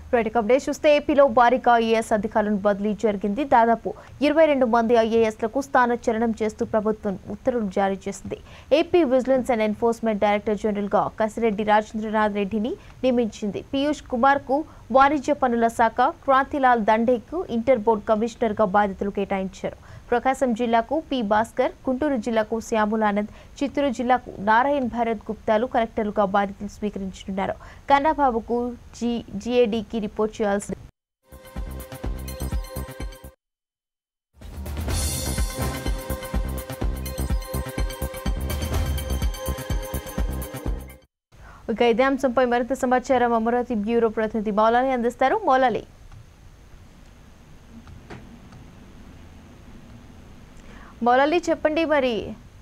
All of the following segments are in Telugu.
రైట్ అప్డేట్ చూస్తే ఏపీలో భారీగా ఐఏఎస్ అధికారులను బదిలీ జరిగింది. దాదాపు 22 మంది ఐఏఎస్లకు స్థానచలనం చేస్తూ ప్రభుత్వం ఉత్తర్వులు జారీ చేసింది. AP vigilance and enforcement director జనరల్గా కసిరెడ్డి రాజేంద్రనాథ్ రెడ్డిని నియమించింది. పీయూష్ కుమార్కు వాణిజ్య పన్నుల శాఖ, క్రాంతిలాల్ దండేకు ఇంటర్ బోర్డు కమిషనర్గా బాధ్యతలు కేటాయించారు. ప్రకాశం జిల్లాకు పి భాస్కర్, గుంటూరు జిల్లాకు శ్యాములానంద్, చిత్తూరు జిల్లాకు నారాయణ్ భరత్ గుప్తాలు కలెక్టర్లుగా బాధ్యతలు స్వీకరించనున్నారు. కన్నాబాబుకు జీఏడీకి రిపోర్ట్ చేయాల్సింది. ఇక ఇదే అంశంపై మరింత సమాచారం అమరావతి బ్యూరో ప్రతినిధి మౌలాలి అందిస్తారు. మౌలాలి చెప్పండి మరి.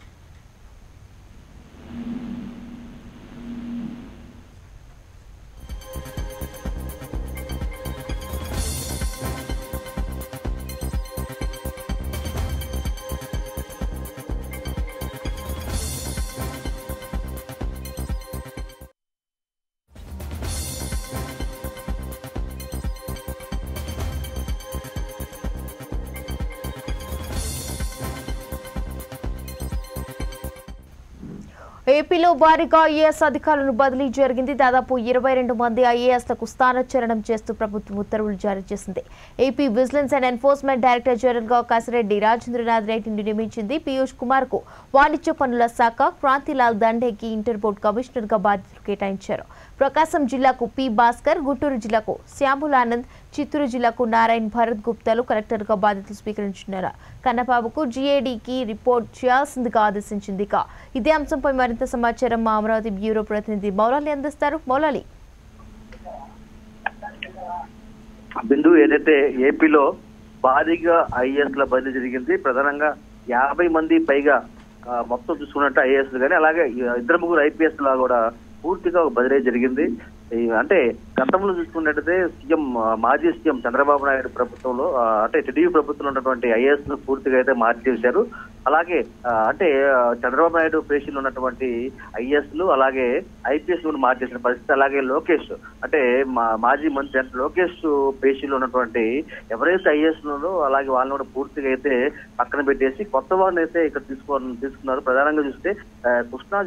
ఏపీలో భారీగా ఐఏఎస్ అధికారులను బదిలీ జరిగింది. దాదాపు 22 మంది ఐఏఎస్లకు స్థానచలనం చేస్తూ ప్రభుత్వం ఉత్తర్వులు జారీ చేసింది. AP vigilance and enforcement director జనరల్గా కసిరెడ్డి రాజేంద్రనాథ్ రెడ్డిని నియమించింది. పీయూష్ కుమార్కు వాణిజ్య పన్నుల శాఖ, క్రాంతిలాల్ దండేకి ఇంటర్ బోర్డు కమిషనర్గా బాధ్యతలు కేటాయించారు. ప్రకాశం జిల్లాకు పి భాస్కర్, గుంటూరు జిల్లాకు శ్యాములానంద్, చిత్తూరు జిల్లాకు నారాయణ్ భరత్ గుప్తాలు కలెక్టర్గా బాధ్యతలు స్వీకరించున్నారు. కన్నబాబుకు జీఏడీకి రిపోర్ట్ చేయాల్సిందిగా ఆదేశించింది. ఇదే అంశంపై మరింత సమాచారం మా అమరావతి బ్యూరో ప్రతినిధి మౌలాలి అందిస్తారు. మౌలాలి. బిందు, ఏదైతే ఏపీలో భారీగా ఐఏఎస్ ల బదిలీ జరిగింది. ప్రధానంగా 50 మంది పైగా మొత్తం చూసుకున్నట్టు ఐఏఎస్ కానీ అలాగే 2-3 ఐపీఎస్ లా కూడా పూర్తిగా బదిలీ జరిగింది. అంటే గతంలో చూసుకున్నట్టయితే మాజీ సీఎం చంద్రబాబు నాయుడు ప్రభుత్వంలో అంటే టీడీపీ ప్రభుత్వంలో ఉన్నటువంటి ఐఏఎస్ ను పూర్తిగా అయితే మార్చేశారు. అలాగే అంటే చంద్రబాబు నాయుడు పేషీలు ఉన్నటువంటి ఐఏఎస్ లు అలాగే ఐపీఎస్ ను మార్చేసిన పరిస్థితి. అలాగే లోకేష్ అంటే మాజీ మంత్రి అంటే లోకేష్ పేషీలు ఉన్నటువంటి ఎవరైతే ఐఏఎస్ లు అలాగే వాళ్ళని కూడా పూర్తిగా అయితే పక్కన పెట్టేసి కొత్త వాళ్ళని అయితే ఇక్కడ తీసుకున్నారు. ప్రధానంగా చూస్తే కృష్ణా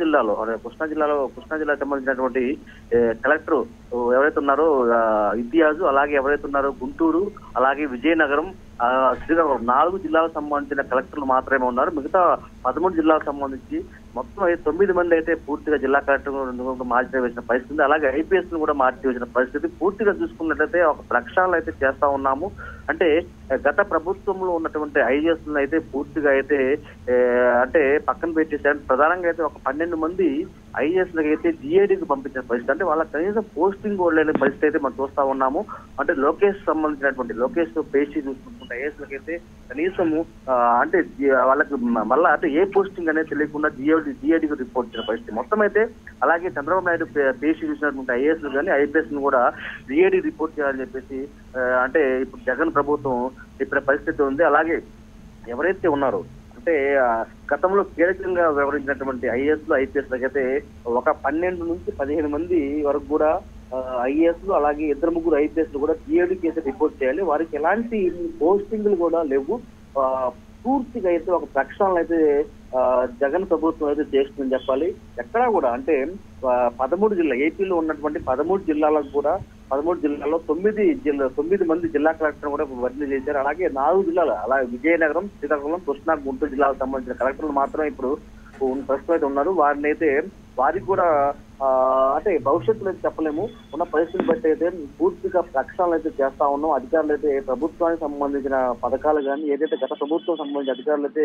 జిల్లాకు సంబంధించినటువంటి కలెక్టర్ ఎవరైతే ఉన్నారో ఇంతియాజు, అలాగే ఎవరైతే ఉన్నారో గుంటూరు, అలాగే విజయనగరం, శ్రీకాకుళం 4 జిల్లాలకు సంబంధించిన కలెక్టర్లు మాత్రమే ఉన్నారు. మిగతా 13 జిల్లాలకు సంబంధించి మొత్తం 9 మంది అయితే పూర్తిగా జిల్లా కలెక్టర్ మార్చి వేసిన పరిస్థితి. అలాగే ఐపీఎస్ ను కూడా మార్చి వేసిన పరిస్థితి. పూర్తిగా చూసుకున్నట్లయితే ఒక ప్రక్షాళన అయితే చేస్తా ఉన్నాము. అంటే గత ప్రభుత్వంలో ఉన్నటువంటి ఐఏఎస్ అయితే పూర్తిగా అయితే అంటే పక్కన పెట్టేసారు. ప్రధానంగా అయితే ఒక 12 మంది ఐఏఎస్ లకు అయితే జీఏడీకి పంపించిన పరిస్థితి. అంటే వాళ్ళ కనీసం పోస్టింగ్ కూడా లేని పరిస్థితి అయితే మనం చూస్తా ఉన్నాము. అంటే లోకేష్ పేషీ చూసుకుంటే ఐఏఎస్ లకు అయితే కనీసము అంటే వాళ్ళకి మళ్ళా అంటే ఏ పోస్టింగ్ అనేది తెలియకుండా జీఏడీకి రిపోర్ట్ చేసిన పరిస్థితి మొత్తం అయితే. అలాగే చంద్రబాబు నాయుడు పేషీ చూసినటువంటి ఐఏఎస్ లు కానీ ఐపీఎస్ ను కూడా జీఏడీ రిపోర్ట్ చేయాలని చెప్పేసి అంటే ఇప్పుడు జగన్ ప్రభుత్వం చెప్పిన పరిస్థితి ఉంది. అలాగే ఎవరైతే ఉన్నారో అంటే గతంలో కీలకంగా వ్యవహరించినటువంటి ఐఏఎస్ లు ఐపీఎస్ లకైతే ఒక 12 నుంచి 15 మంది వరకు కూడా ఐఏఎస్ లు అలాగే 2-3 ఐపీఎస్ లు కూడా జీఏడీ కేసు రిపోర్ట్ చేయాలి. వారికి ఎలాంటి పోస్టింగ్లు కూడా లేవు. పూర్తిగా అయితే ఒక ప్రక్షాళన అయితే జగన్ ప్రభుత్వం అయితే చేస్తుందని చెప్పాలి. ఎక్కడా కూడా అంటే 13 జిల్లా ఏపీలో ఉన్నటువంటి 13 జిల్లాలకు కూడా 13 జిల్లాల్లో 9 మంది జిల్లా కలెక్టర్ కూడా బదిలీ చేశారు. అలాగే 4 జిల్లాలు అలాగే విజయనగరం, శ్రీకాకుళం, కృష్ణా, గుంటూరు జిల్లాలకు సంబంధించిన కలెక్టర్లు మాత్రమే ఇప్పుడు ప్రస్తుతం అయితే ఉన్నారు. వారికి కూడా అంటే భవిష్యత్తులో అయితే చెప్పలేము. ఉన్న పరిస్థితిని బట్టి అయితే పూర్తిగా ప్రక్షాళన అయితే చేస్తా ఉన్నాం. అధికారులు అయితే ప్రభుత్వానికి సంబంధించిన పథకాలు కానీ ఏదైతే గత ప్రభుత్వం సంబంధించిన అధికారులు అయితే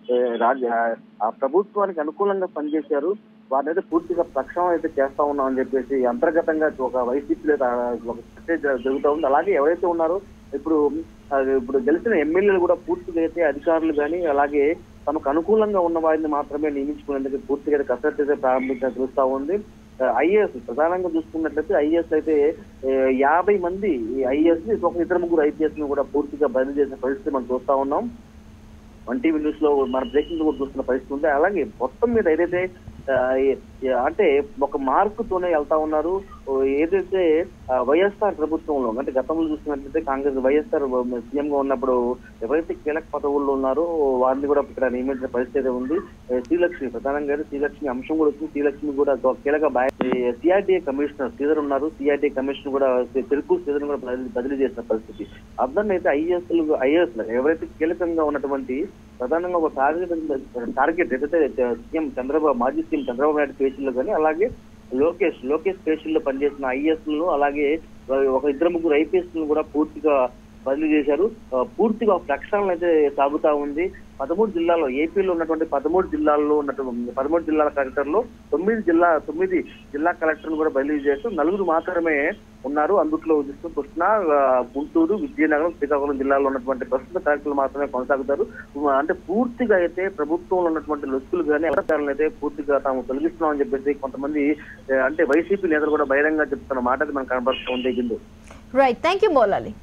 ఆ ప్రభుత్వానికి అనుకూలంగా పనిచేశారు వారిని అయితే పూర్తిగా ప్రక్షాళన అయితే చేస్తా ఉన్నాం అని చెప్పేసి అంతర్గతంగా ఒక వైసీపీలో ఒక చర్చ జరుగుతూ ఉంది. అలాగే ఎవరైతే ఉన్నారో ఇప్పుడు గెలిచిన ఎమ్మెల్యేలు కూడా పూర్తిగా అయితే అధికారులు కానీ అలాగే తమకు అనుకూలంగా ఉన్న వారిని మాత్రమే నియమించుకునేందుకు పూర్తిగా కసరత్తు అయితే ప్రారంభించినట్టు తెలుస్తా ఉంది. ఐఏఎస్ ప్రధానంగా చూసుకున్నట్లయితే ఐఏఎస్ అయితే 50 మంది ఐఏఎస్ ఒక 2-3 ఐపీఎస్ ను కూడా పూర్తిగా బదిలీ చేసిన పరిస్థితి మనం చూస్తా ఉన్నాం. ONETV న్యూస్ లో మన బ్రేకింగ్ కూడా చూస్తున్న పరిస్థితి ఉంది. అలాగే మొత్తం మీద ఏదైతే అంటే ఒక మార్కుతోనే వెళ్తా ఉన్నారు. ఏదైతే వైఎస్ఆర్ ప్రభుత్వంలో అంటే గతంలో చూసినట్లయితే కాంగ్రెస్ వైఎస్ఆర్ సీఎం గా ఉన్నప్పుడు ఎవరైతే కీలక పదవుల్లో ఉన్నారో వారిని కూడా ఇక్కడ నియమించిన పరిస్థితి ఉంది. శ్రీలక్ష్మి ప్రధానంగా శ్రీలక్ష్మి అంశం కూడా వచ్చింది. శ్రీలక్ష్మి కూడా కీలక సిఆర్టీఏ కమిషనర్ శ్రీధర్ ఉన్నారు. సిఆర్టీఏ కమిషనర్ కూడా తెలుగు శ్రీధర్ కూడా బదిలీ చేసిన పరిస్థితి. అర్థం అయితే ఐఏఎస్ ఎవరైతే కీలకంగా ఉన్నటువంటి ప్రధానంగా ఒక టార్గెట్ ఏదైతే సీఎం చంద్రబాబు మాజీ సీఎం చంద్రబాబు నాయుడు పేషీల్లో కానీ అలాగే లోకేష్ పేషీల్లో పనిచేసిన ఐఏఎస్ లను అలాగే ఒక 2-3 ఐపీఎస్ లను కూడా పూర్తిగా బదిలీ చేశారు. పూర్తిగా ప్రక్షాళన అయితే సాగుతా ఉంది. 13 జిల్లాల్లో ఏపీలో ఉన్నటువంటి 13 జిల్లాల్లో ఉన్నటువంటి 13 జిల్లాల కలెక్టర్లు 9 జిల్లా కలెక్టర్లు కూడా బదిలీ చేస్తూ 4 మాత్రమే ఉన్నారు. అందుట్లో కృష్ణా, గుంటూరు, విజయనగరం, శ్రీకాకుళం జిల్లాలో ఉన్నటువంటి ప్రస్తుత కలెక్టర్లు మాత్రమే కొనసాగుతారు. అంటే పూర్తిగా అయితే ప్రభుత్వంలో ఉన్నటువంటి లొసుకులు కానీ అధికారులను అయితే పూర్తిగా తాము తొలగిస్తున్నామని చెప్పేసి కొంతమంది అంటే వైసీపీ నేతలు కూడా బహిరంగంగా చెప్తున్న మాట మనకు కనబడుతూ ఉంది. Right, thank you Moula Ali.